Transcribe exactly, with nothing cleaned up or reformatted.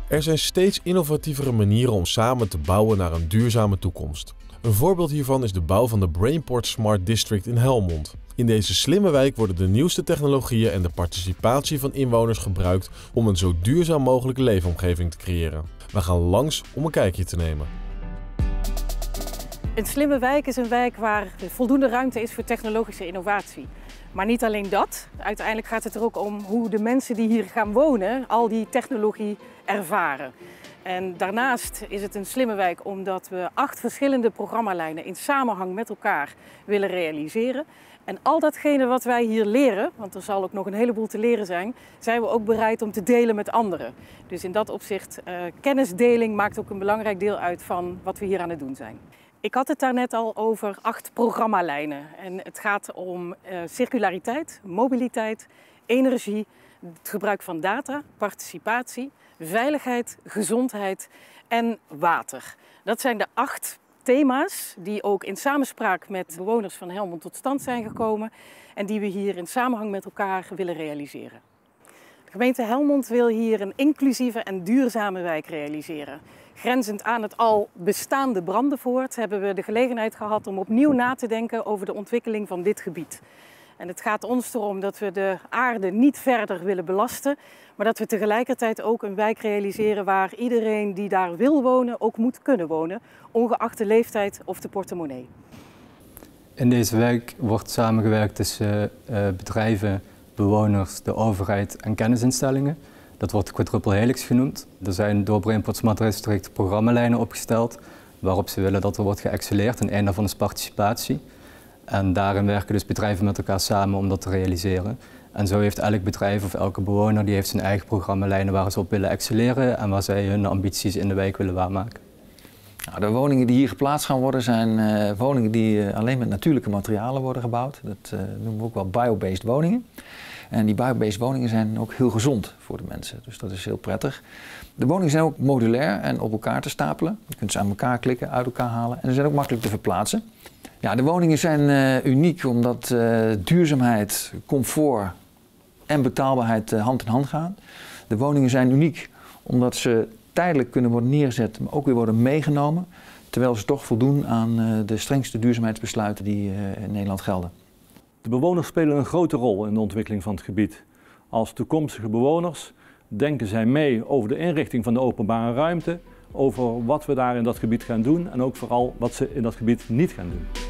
Er zijn steeds innovatievere manieren om samen te bouwen naar een duurzame toekomst. Een voorbeeld hiervan is de bouw van de Brainport Smart District in Helmond. In deze slimme wijk worden de nieuwste technologieën en de participatie van inwoners gebruikt om een zo duurzaam mogelijke leefomgeving te creëren. We gaan langs om een kijkje te nemen. Een slimme wijk is een wijk waar voldoende ruimte is voor technologische innovatie. Maar niet alleen dat. Uiteindelijk gaat het er ook om hoe de mensen die hier gaan wonen al die technologie ervaren. En daarnaast is het een slimme wijk omdat we acht verschillende programmalijnen in samenhang met elkaar willen realiseren. En al datgene wat wij hier leren, want er zal ook nog een heleboel te leren zijn, zijn we ook bereid om te delen met anderen. Dus in dat opzicht, uh, kennisdeling maakt ook een belangrijk deel uit van wat we hier aan het doen zijn. Ik had het daarnet al over acht programmalijnen. En het gaat om uh, circulariteit, mobiliteit, energie, het gebruik van data, participatie, veiligheid, gezondheid en water. Dat zijn de acht thema's die ook in samenspraak met bewoners van Helmond tot stand zijn gekomen en die we hier in samenhang met elkaar willen realiseren. De gemeente Helmond wil hier een inclusieve en duurzame wijk realiseren. Grenzend aan het al bestaande Brandenvoort hebben we de gelegenheid gehad om opnieuw na te denken over de ontwikkeling van dit gebied. En het gaat ons erom dat we de aarde niet verder willen belasten, maar dat we tegelijkertijd ook een wijk realiseren waar iedereen die daar wil wonen ook moet kunnen wonen, ongeacht de leeftijd of de portemonnee. In deze wijk wordt samengewerkt tussen uh, bedrijven, bewoners, de overheid en kennisinstellingen. Dat wordt quadruple helix genoemd. Er zijn door Brainport Smart District programmalijnen opgesteld waarop ze willen dat er wordt geëxceleerd en één daarvan is participatie. En daarin werken dus bedrijven met elkaar samen om dat te realiseren. En zo heeft elk bedrijf of elke bewoner die heeft zijn eigen programmalijnen waar ze op willen excelleren en waar zij hun ambities in de wijk willen waarmaken. Nou, de woningen die hier geplaatst gaan worden zijn uh, woningen die uh, alleen met natuurlijke materialen worden gebouwd. Dat uh, noemen we ook wel biobased woningen. En die biobased woningen zijn ook heel gezond voor de mensen, dus dat is heel prettig. De woningen zijn ook modulair en op elkaar te stapelen. Je kunt ze aan elkaar klikken, uit elkaar halen en ze zijn ook makkelijk te verplaatsen. Ja, de woningen zijn uh, uniek omdat uh, duurzaamheid, comfort en betaalbaarheid uh, hand in hand gaan. De woningen zijn uniek omdat ze tijdelijk kunnen worden neergezet, maar ook weer worden meegenomen, terwijl ze toch voldoen aan uh, de strengste duurzaamheidsbesluiten die uh, in Nederland gelden. De bewoners spelen een grote rol in de ontwikkeling van het gebied. Als toekomstige bewoners denken zij mee over de inrichting van de openbare ruimte, over wat we daar in dat gebied gaan doen en ook vooral wat ze in dat gebied niet gaan doen.